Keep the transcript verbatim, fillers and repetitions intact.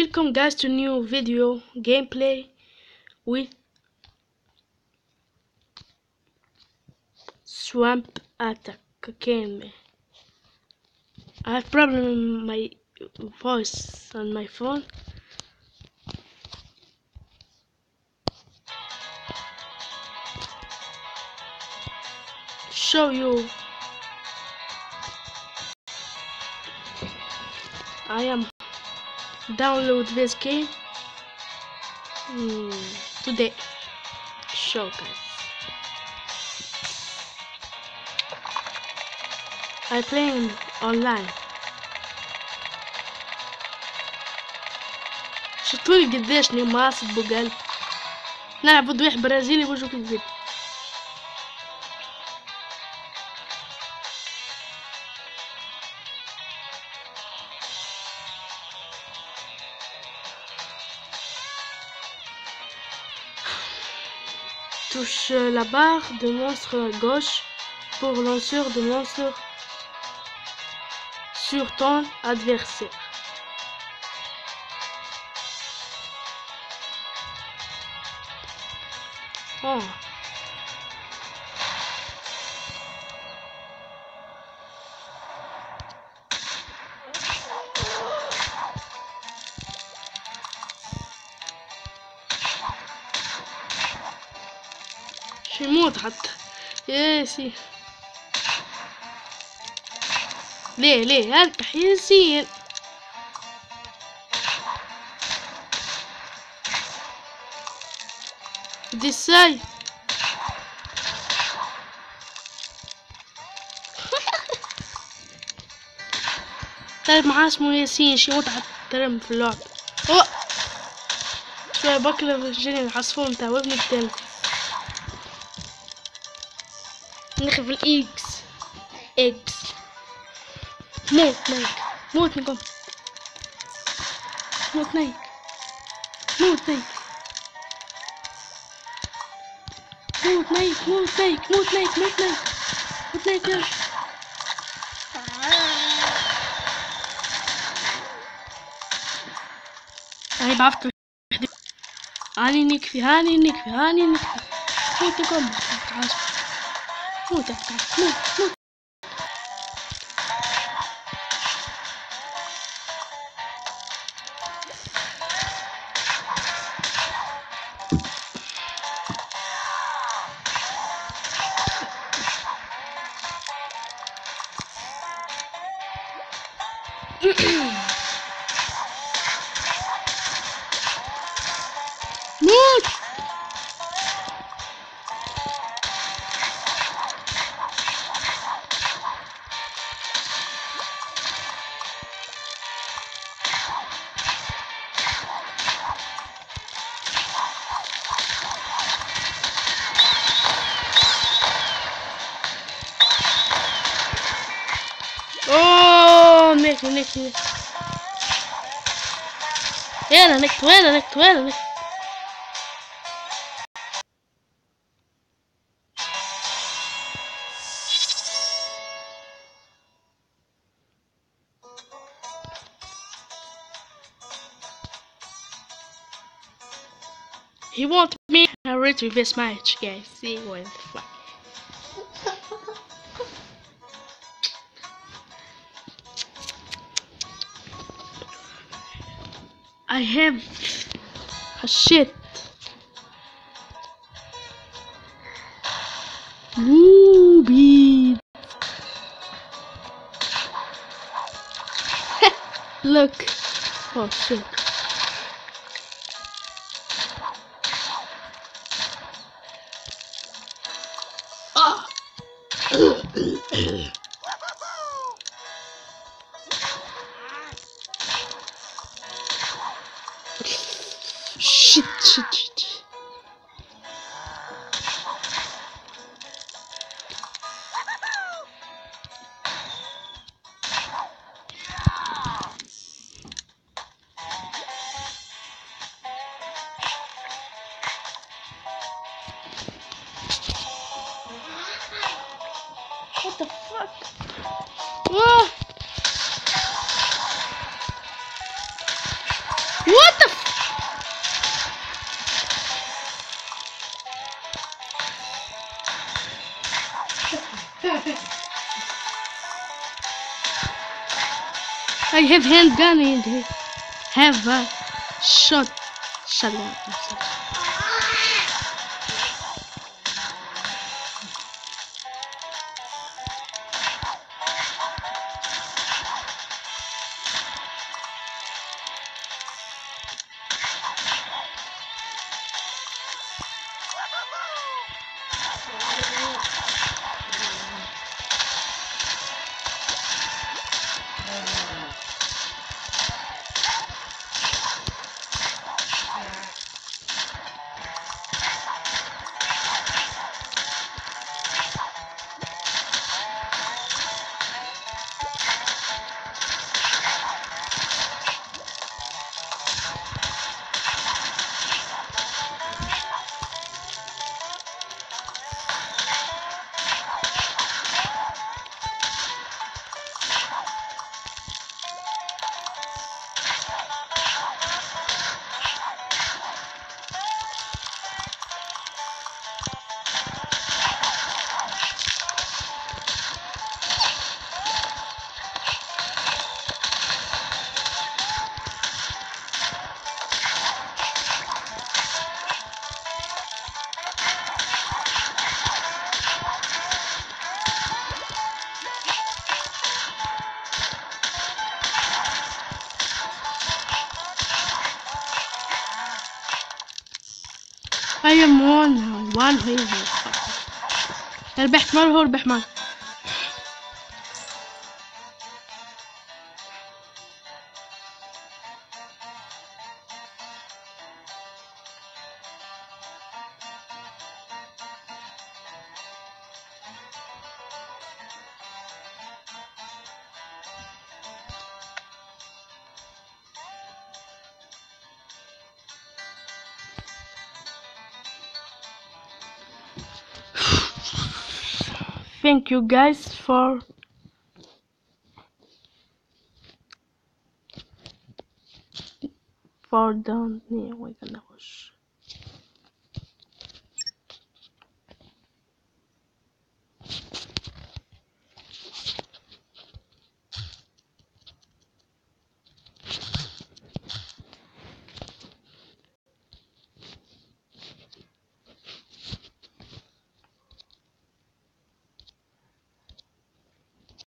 Welcome guys to new video gameplay with Swamp Attack. Okay, I have problem in my voice on my phone. Show you I am download this game mm, today. Show guys. I playing online. شفتولي قديش نماس بقلب نلعب ضد واحد برازيلي وجهه كذب. Touche la barre de monstre à gauche pour lanceur de monstre sur ton adversaire. Oh. شي موت حتى ياسين. ليه ليه اركح ياسين. دي الساي طيب معاه اسمه ياسين شي موت حتى ترم في اللعب. اوه شوية بكلف الجنين العصفور متاع وابني التاني نخف الاكس اكس. موت نايك موت نقوم موت نايك موت نايك موت نايك موت نايك موت نايك موت نايك موت نايك يا هاي بعرفت هاني نكفي هاني نكفي هاني نكفي موت نقوم موت موت موت موت اوه نك نك نك يلا نكت وين نكت وين نكت. He won't me I reach with this match, guys. See what the fuck. I have a shit. Ruby. Look. Oh shit. Ah. Shit, shit, shit. What the fuck? Ah! Woo! I have handgun and I have a shot shotgun. I am one one hero. ربحت مرة هو ربح معي. Thank you guys for for down here. We're gonna watch.